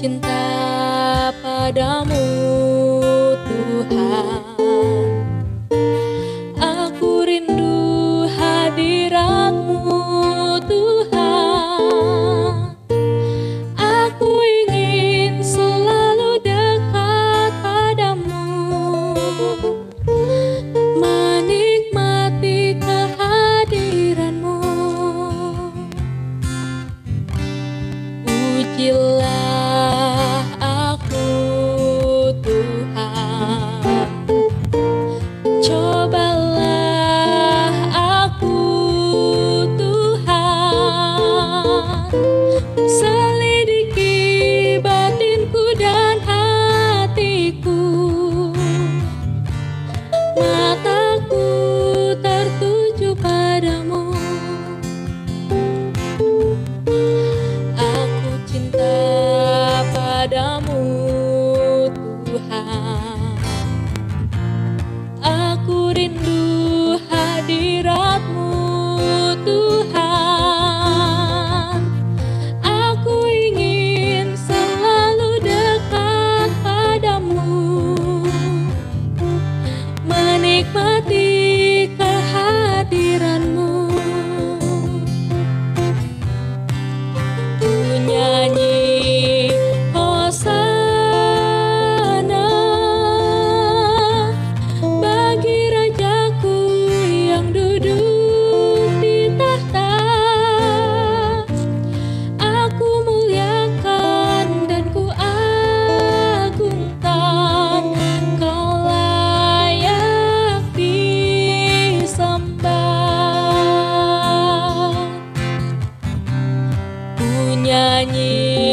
cinta padamu, Tuhan. Aku rindu hadirat-Mu, Tuhan. Aku ingin selalu dekat padamu, menikmati kehadiran-Mu. Ujilah aku, Tuhan. Cobalah aku, Tuhan. Selidiki batinku dan hatiku. Mataku tertuju padamu. Aku cinta padamu, Tuhan. Aku rindu hadirat-Mu, Tuhan. Aku ingin selalu dekat padamu, menikmati kehadiran-Mu. Ku nyanyi hosana bagi Rajaku yang duduk di tahta. Aku muliakan dan ku agungkan, Kau layak disembah. Ku nyanyi